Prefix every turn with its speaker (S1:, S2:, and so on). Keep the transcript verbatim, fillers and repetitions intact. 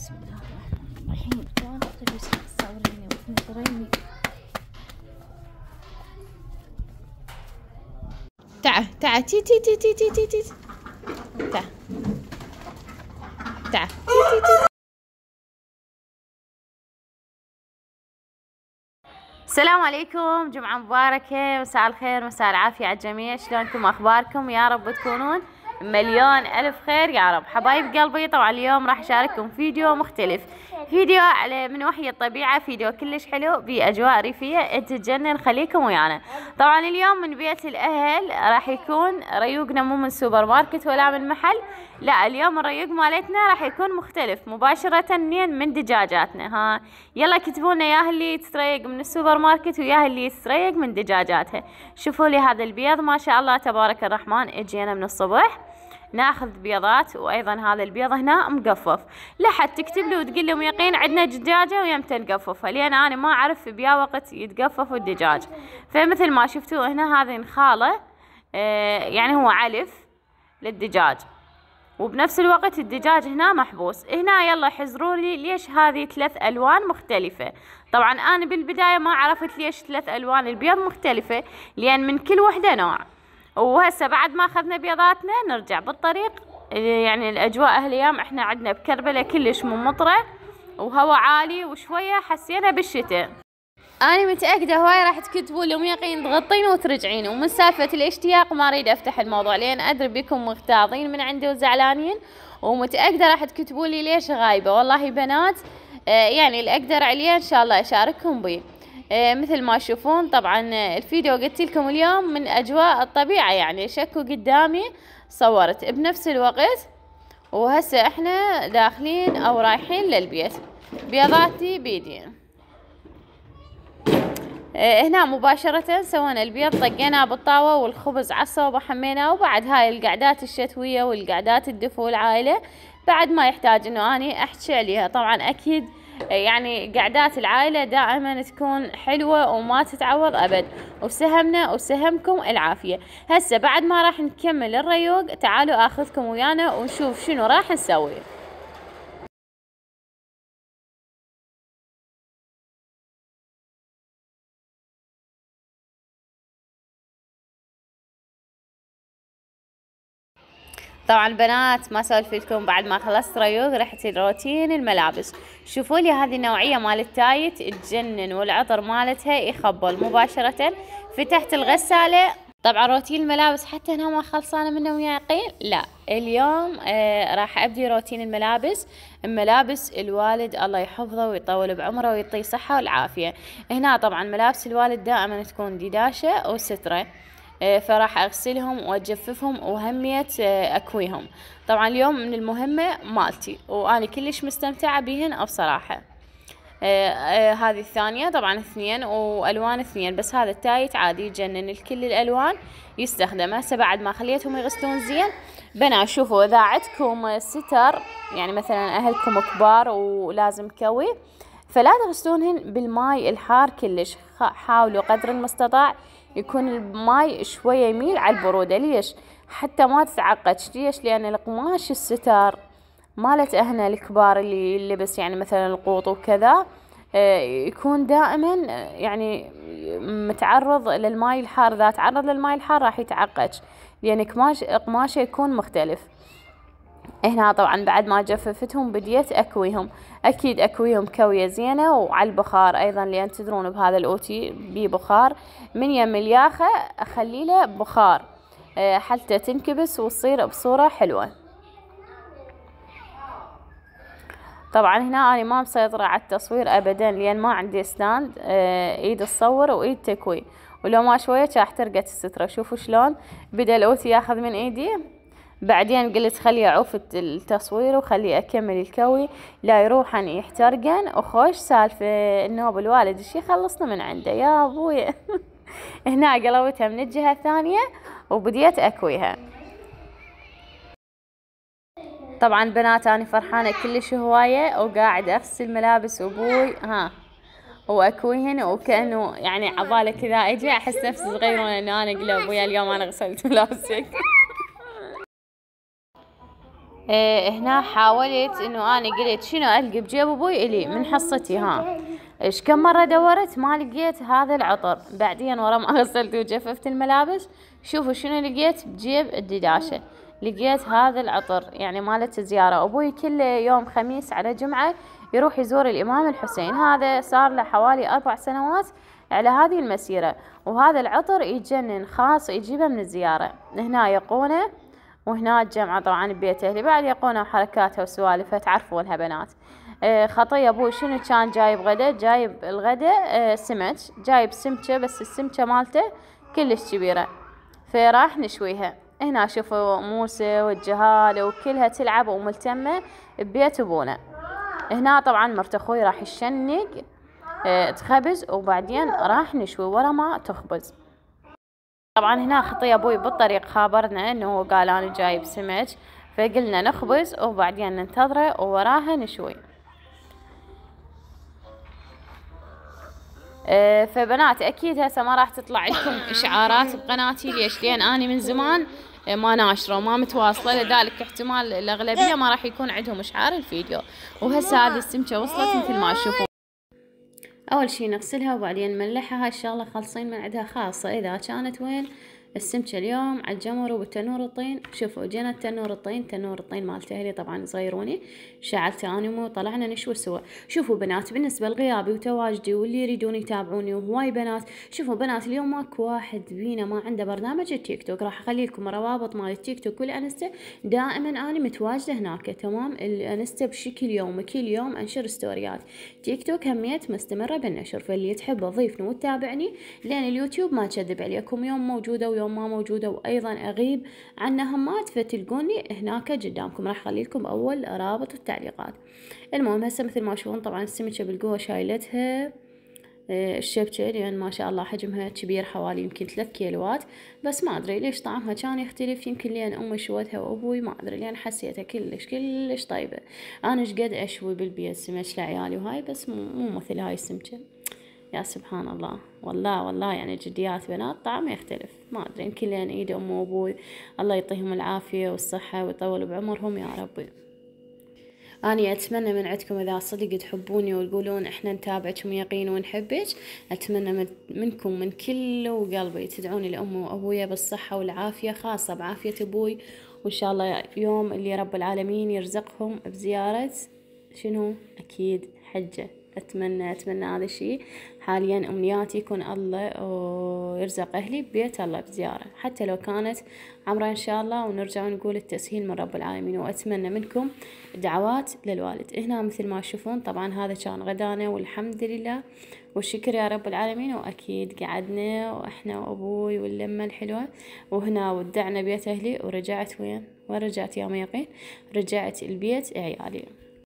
S1: بسم الله الرحمن الرحيم. كان تبي تصوريني وتنطريني؟ تعا تعا تي تي تي تي تي تي تي تعا تعا تي تي تي. السلام عليكم، جمعة مباركة، مساء الخير، مساء العافية على الجميع. شلونكم؟ أخباركم؟ يا رب تكونون مليون ألف خير يا رب. حبايب قلبي، طبعا اليوم راح أشارككم فيديو مختلف، فيديو على من وحي الطبيعة، فيديو كلش حلو بأجواء ريفية انت تجنن. خليكم ويانا. طبعا اليوم من بيت الأهل راح يكون ريوقنا مو من سوبر ماركت ولا من محل، لا اليوم الريوق مالتنا راح يكون مختلف مباشرة منين؟ من دجاجاتنا. ها يلا كتبوا لنا ياه اللي يتريق من السوبر ماركت وياه اللي يتريق من دجاجاتها. شوفوا لي هذا البيض ما شاء الله تبارك الرحمن، اجينا من الصبح ناخذ بيضات، وايضا هذا البيض هنا مقفف. لا حد تكتب لي وتقول لهم يقين عندنا دجاجه ويمتى نقففها، لان انا ما اعرف بيا وقت يتقفف الدجاج. فمثل ما شفتوا هنا هذه نخاله، آه يعني هو علف للدجاج، وبنفس الوقت الدجاج هنا محبوس. هنا يلا حزروا لي ليش هذه ثلاث الوان مختلفه. طبعا انا بالبدايه ما عرفت ليش ثلاث الوان البيض مختلفه، لان من كل وحده نوع. وهسه بعد ما اخذنا بيضاتنا نرجع بالطريق. يعني الاجواء هالايام احنا عندنا بكربله كلش ممطره وهواء عالي، وشويه حسينا بالشتاء. انا متاكده هواي راح تكتبوا لهم يقين تغطين وترجعين، ومن سالفه الاشتياق ما اريد افتح الموضوع، لان ادري بكم مغتاظين من عندي وزعلانين، ومتاكده راح تكتبوا لي ليش غايبه. والله بنات آه يعني اللي اقدر عليه ان شاء الله اشارككم بيه. آه مثل ما تشوفون طبعا الفيديو قلت لكم اليوم من اجواء الطبيعه، يعني شكوا قدامي صورت بنفس الوقت. وهسه احنا داخلين او رايحين للبيت، بيضاتي بيدي. آه هنا مباشرة سوينا البيض، طقيناه بالطاوة والخبز عصا وحميناه. وبعد هاي القعدات الشتوية والقعدات الدفو العائلة بعد ما يحتاج انه اني احكي عليها. طبعا اكيد يعني قعدات العائلة دائما تكون حلوة وما تتعوض أبد، وسهمنا وسهمكم العافية. هسه بعد ما راح نكمل الريوق تعالوا أخذكم ويانا ونشوف شنو راح نسوي. طبعا بنات ما سولف لكم، بعد ما خلصت ريوق رحت الروتين الملابس. شوفوا لي هذه النوعيه مال التايت تجنن، والعطر مالتها يخبل مباشره. فتحت الغساله، طبعا روتين الملابس حتى هنا ما خلصانه منه ويا يقين. لا اليوم آه راح ابدي روتين الملابس، ملابس الوالد الله يحفظه ويطول بعمره ويعطيه صحه والعافيه. هنا طبعا ملابس الوالد دائما تكون ديداشه وستره، فراح اغسلهم واجففهم وهمية اكويهم. طبعا اليوم من المهمة مالتي وانا كلش مستمتعة بهن بصراحة. آه آه هذه الثانية طبعا اثنين والوان اثنين، بس هذا التايت عادي يجنن الكل الالوان يستخدم. هسه بعد ما خليتهم يغسلون زين بنا، شوفوا اذا عندكم ستر يعني مثلا اهلكم كبار ولازم كوي، فلا تغسلونهن بالماي الحار كلش. حاولوا قدر المستطاع يكون الماي شوية يميل على البرودة. ليش؟ حتى ما تتعقد. ليش؟ لأن القماش الستار مالت اهنا الكبار اللي يلبس يعني مثلا القوط وكذا يكون دائما يعني متعرض للماي الحار. إذا تعرض للماي الحار راح يتعقد، لأن قماش قماشه يكون مختلف. هنا طبعا بعد ما جففتهم بديت اكويهم. اكيد اكويهم كويه زينه وعلى البخار ايضا، لان تدرون بهذا الاوتي بي بخار. من يم الياخه اخلي له بخار حتى تنكبس وتصير بصوره حلوه. طبعا هنا انا ما مسيطره على التصوير ابدا، لان ما عندي ستاند ايد تصور وايد تكوي، ولو ما شويه راح ترقت الستره. شوفوا شلون بدا الاوتي ياخذ من ايدي. بعدين قلت خلي اعوف التصوير وخلي اكمل الكوي، لا يروح ان يحترقن. وخوش سالفه النوب الوالد ايش يخلصنا من عنده يا ابوي. هنا قلوتها من الجهه الثانيه وبديت اكويها. طبعا بنات انا فرحانه كلش هوايه، وقاعد اغسل ملابس ابوي ها واكويهن، وكانه يعني عباله كذا اجي احس نفسي صغيره انه انا اقول ابويا اليوم انا غسلت ملابسك. إيه هنا حاولت انه انا قلت شنو القي بجيب ابوي الي من حصتي. ها ايش كم مرة دورت ما لقيت هذا العطر. بعدين ورا ما غسلت وجففت الملابس شوفوا شنو لقيت بجيب الدداشة. لقيت هذا العطر يعني مالت زيارة ابوي كل يوم خميس على جمعة يروح يزور الامام الحسين. هذا صار له حوالي اربع سنوات على هذه المسيرة. وهذا العطر يجنن خاص يجيبه من الزيارة. هنا يقونه وهنا الجمعة طبعا ببيت اهلي بعد يقونه وحركاتها وسوالفها تعرفونها بنات. آه خطية ابوي شنو كان جايب غدا؟ جايب الغدا آه سمك. جايب سمكة بس السمكة مالته كلش كبيرة فراح نشويها. هنا شوفوا موسى والجهالة وكلها تلعب وملتمة ببيت ابونا. هنا طبعا مرت اخوي راح يشنق آه تخبز وبعدين راح نشوي ورا ما تخبز. طبعا هنا خطي ابوي بالطريق خابرنا انه قال انا جايب سمك فقلنا نخبز وبعدين ننتظره ووراها نشوي. أه فبنات اكيد هسه ما راح تطلع لكم اشعارات بقناتي. ليش؟ لان اني من زمان ما ناشره وما متواصله لذلك احتمال الاغلبيه ما راح يكون عندهم اشعار الفيديو. وهسه هذه السمكه وصلت مثل ما تشوفون. اول شي نغسلها وبعدين نملحها. هاي الشغله خالصين من عندها خاصه اذا كانت وين السمكه اليوم على الجمر وبالتنور الطين. شوفوا جينا التنور الطين تنور الطين مال اهلي طبعا صغيروني شعلته انا وطلعنا نشوي سوا. شوفوا بنات بالنسبه لغيابي وتواجدي واللي يريدون يتابعوني وهواي بنات. شوفوا بنات اليوم ماكو واحد بينا ما عنده برنامج التيك توك. راح اخلي لكم روابط مال التيك توك والانستا. دائما انا متواجده هناك تمام. الانستا بشكل يومي كل يوم انشر ستوريات. تيك توك هميت مستمره بالنشر فاللي تحب تضيفني وتتابعني لان اليوتيوب ما كذب عليكم يوم موجوده ويوم ما موجودة وأيضا أغيب عن همات فتلقوني هناك قدامكم. راح أخلي لكم أول رابط التعليقات. المهم هسه مثل ما تشوفون طبعا السمكة بالقوة شايلتها الشبكة لأن ما شاء الله حجمها كبير حوالي يمكن ثلاث كيلوات. بس ما أدري ليش طعمها كان يختلف. يمكن لأن أمي شوتها وأبوي ما أدري لأن حسيتها كلش كلش طيبة. أنا إيش قد أشوي بالبيت سمك لعيالي وهاي بس مو, مو مثل هاي السمكة. يا سبحان الله والله والله يعني جديات بنات طعم يختلف. ما أدري يمكن لأن إيد أمي وأبوي الله يعطيهم العافية والصحة ويطول بعمرهم يا ربي. أنا أتمنى من عندكم إذا صدق تحبوني وتقولون إحنا نتابعك ويقين ونحبك. أتمنى منكم من كل وقلبي تدعوني لأمي وأبويا بالصحة والعافية خاصة بعافية أبوي. وإن شاء الله يوم اللي رب العالمين يرزقهم بزيارة شنو أكيد حجة. أتمنى أتمنى هذا الشيء حاليا. أمنياتي يكون الله ويرزق أهلي ببيت الله بزيارة حتى لو كانت عمره إن شاء الله ونرجع نقول التسهيل من رب العالمين. وأتمنى منكم دعوات للوالد. هنا مثل ما تشوفون طبعا هذا كان غدانا والحمد لله والشكر يا رب العالمين. وأكيد قعدنا وإحنا وأبوي واللمة الحلوة. وهنا ودعنا بيت أهلي ورجعت وين ورجعت يا ميقين رجعت البيت عيالي.